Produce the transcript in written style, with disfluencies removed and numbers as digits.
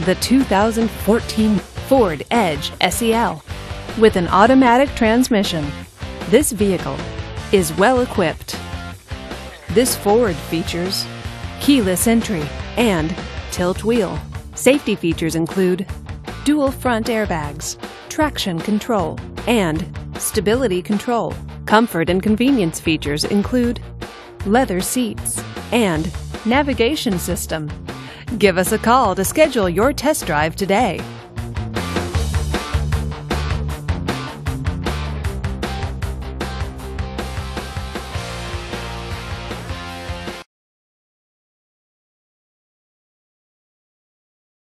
the 2014 Ford Edge SEL. With an automatic transmission, this vehicle is well equipped. This Ford features keyless entry and tilt wheel. Safety features include dual front airbags, traction control, and stability control. Comfort and convenience features include leather seats and navigation system. Give us a call to schedule your test drive today.